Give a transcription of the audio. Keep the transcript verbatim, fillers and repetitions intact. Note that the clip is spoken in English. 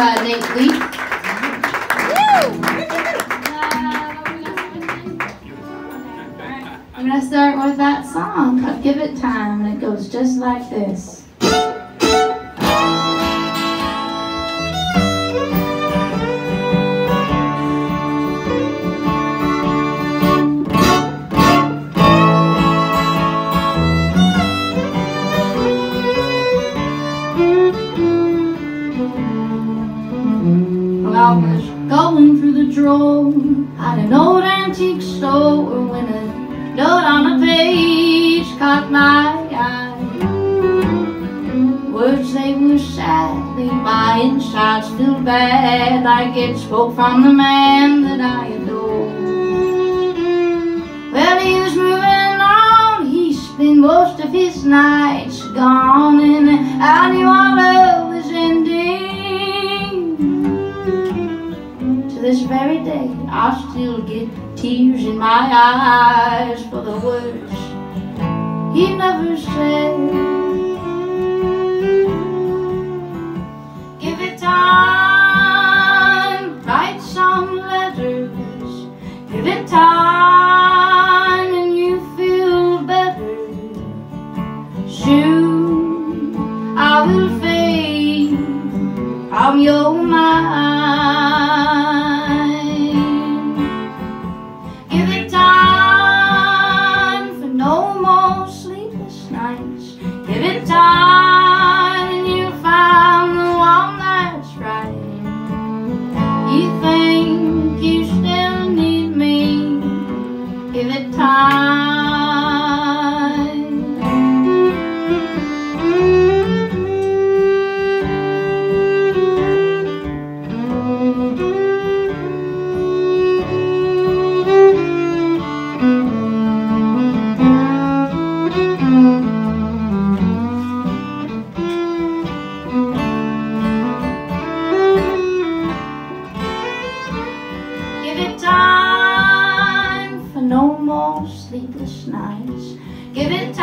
uh, Nate Leaf. I'm going to start with that song called Give It Time, and it goes just like this. I was going through the drawer at an old antique store when a note on a page caught my eye. Words they were sadly my insides feel bad, like it spoke from the man that I adore. Well, he was moving on, he spent most of his nights gone, and I knew our love was ending. This very day, I still get tears in my eyes for the words he never said. Give it time, write some letters. Give it time and you feel better. Soon I will fade from your mind. Give it time and you'll find the one that's right. You think you still need me? Give it time. Give it time for no more sleepless nights. Give it time.